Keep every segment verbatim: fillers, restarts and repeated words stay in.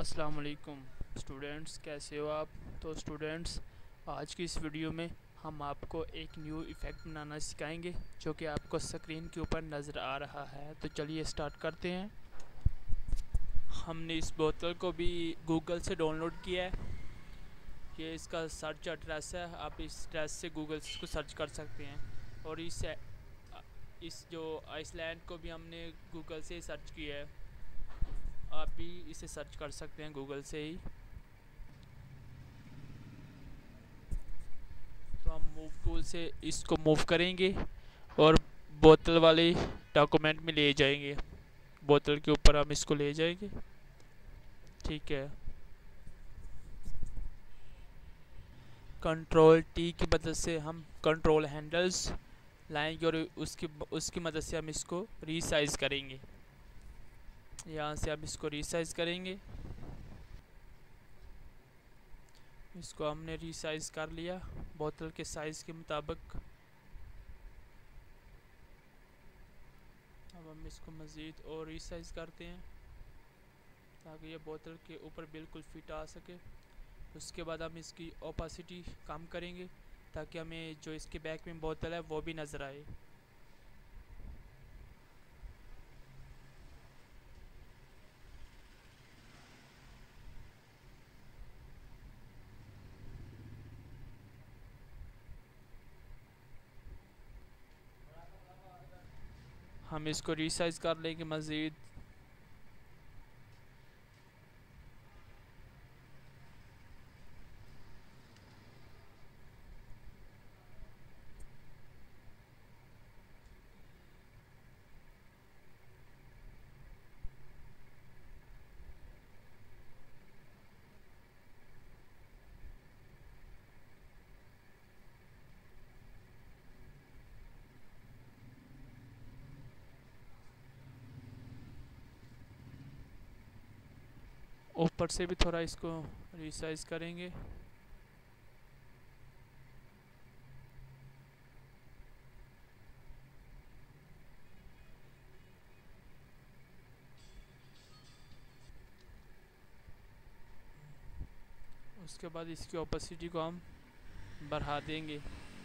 अस्सलाम वालेकुम स्टूडेंट्स, कैसे हो आप। तो स्टूडेंट्स, आज की इस वीडियो में हम आपको एक न्यू इफ़ेक्ट बनाना सिखाएंगे जो कि आपको स्क्रीन के ऊपर नज़र आ रहा है। तो चलिए स्टार्ट करते हैं। हमने इस बोतल को भी गूगल से डाउनलोड किया है। ये इसका सर्च एड्रेस है, आप इस एड्रेस से गूगल से इसको सर्च कर सकते हैं। और इस इस जो आइसलैंड को भी हमने गूगल से ही सर्च किया है। आप भी इसे सर्च कर सकते हैं गूगल से ही। तो हम मूव टूल से इसको मूव करेंगे और बोतल वाले डॉक्यूमेंट में ले जाएंगे। बोतल के ऊपर हम इसको ले जाएंगे। ठीक है। कंट्रोल टी की मदद से हम कंट्रोल हैंडल्स लाएंगे और उसकी उसकी मदद से हम इसको रीसाइज करेंगे। यहाँ से हम इसको रीसाइज करेंगे। इसको हमने रीसाइज कर लिया बोतल के साइज़ के मुताबिक। अब हम इसको मज़ीद और रीसाइज करते हैं ताकि ये बोतल के ऊपर बिल्कुल फिट आ सके। उसके बाद हम इसकी ओपासिटी कम करेंगे ताकि हमें जो इसके बैक में बोतल है वो भी नज़र आए। हम इसको रीसाइज कर लेंगे मज़ीद। ऊपर से भी थोड़ा इसको रीसाइज करेंगे। उसके बाद इसकी ओपेसिटी को हम बढ़ा देंगे।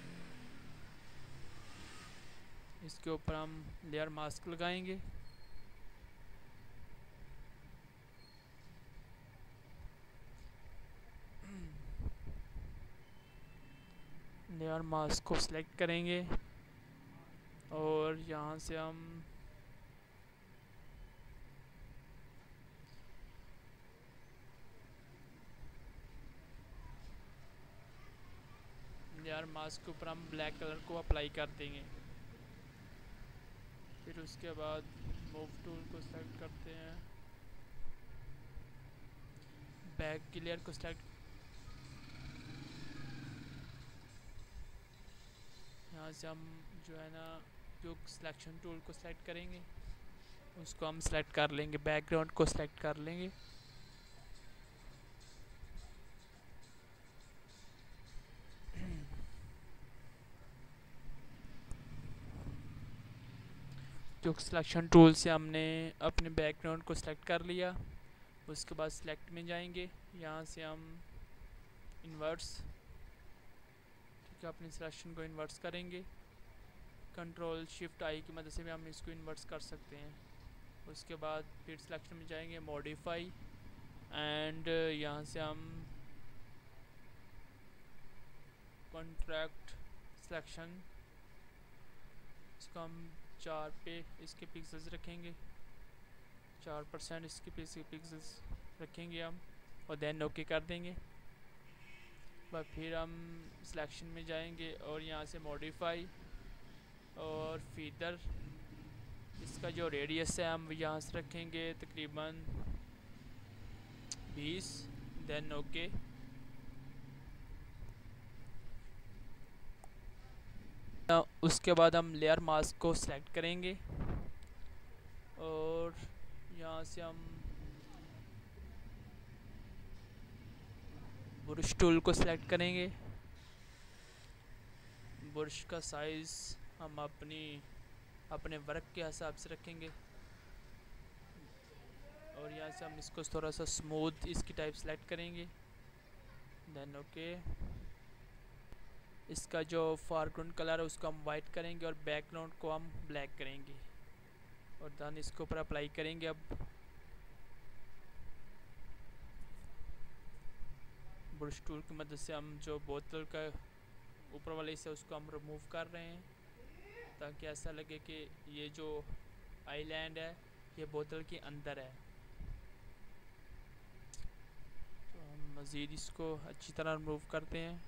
इसके ऊपर हम लेयर मास्क लगाएंगे। लेयर मास्क को सिलेक्ट करेंगे और यहाँ से हम लेयर मास्क के ऊपर हम ब्लैक कलर को अप्लाई कर देंगे। फिर उसके बाद मूव टूल को सेलेक्ट करते हैं, बैक की लेयर को सेलेक्ट, यहाँ से हम जो है ना जो सिलेक्शन टूल को सेलेक्ट करेंगे उसको हम सेलेक्ट कर लेंगे, बैकग्राउंड को सेलेक्ट कर लेंगे। जो सिलेक्शन टूल से हमने अपने बैकग्राउंड को सिलेक्ट कर लिया, उसके बाद सिलेक्ट में जाएंगे। यहाँ से हम इन्वर्स, ठीक है, अपने सिलेक्शन को इन्वर्स करेंगे। कंट्रोल शिफ्ट आई की मदद से भी हम इसको इन्वर्स कर सकते हैं। उसके बाद फिर सिलेक्शन में जाएंगे, मॉडिफाई, एंड यहाँ से हम कॉन्ट्रैक्ट सिलेक्शन, इसको हम चार पे इसके पिक्सल्स रखेंगे, चार परसेंट इसके पिक्सल्स रखेंगे हम, और देन ओके कर देंगे। बस फिर हम सिलेक्शन में जाएंगे और यहाँ से मॉडिफाई और फीदर, इसका जो रेडियस है हम यहाँ से रखेंगे तकरीबन बीस, देन ओके। उसके बाद हम लेयर मास्क को सिलेक्ट करेंगे और यहाँ से हम ब्रश टूल को सिलेक्ट करेंगे। ब्रश का साइज़ हम अपनी अपने वर्क के हिसाब से रखेंगे और यहाँ से हम इसको थोड़ा सा स्मूथ इसकी टाइप सेलेक्ट करेंगे। देन ओके, इसका जो फॉरग्राउंड कलर है उसको हम वाइट करेंगे और बैकग्राउंड को हम ब्लैक करेंगे और देन इसके ऊपर अप्लाई करेंगे। अब ब्रश टूल की मदद से हम जो बोतल का ऊपर वाले हिस्सा उसको हम रिमूव कर रहे हैं, ताकि ऐसा लगे कि ये जो आइलैंड है ये बोतल के अंदर है। तो हम मज़ीद इसको अच्छी तरह रिमूव करते हैं।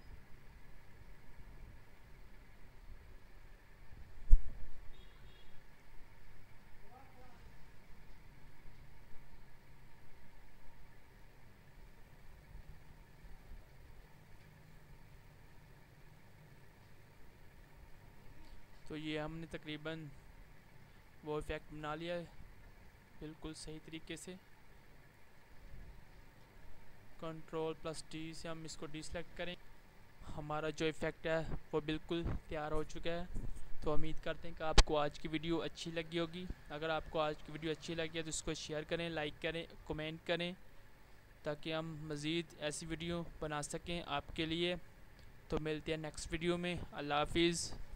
तो ये हमने तकरीबन वो इफ़ेक्ट बना लिया है बिल्कुल सही तरीके से। कंट्रोल प्लस डी से हम इसको डिसेलेक्ट करें। हमारा जो इफ़ेक्ट है वो बिल्कुल तैयार हो चुका है। तो उम्मीद करते हैं कि आपको आज की वीडियो अच्छी लगी होगी। अगर आपको आज की वीडियो अच्छी लगी है तो इसको शेयर करें, लाइक करें, कमेंट करें, ताकि हम मज़ीद ऐसी वीडियो बना सकें आपके लिए। तो मिलते हैं नेक्स्ट वीडियो में। अल्लाह हाफिज़।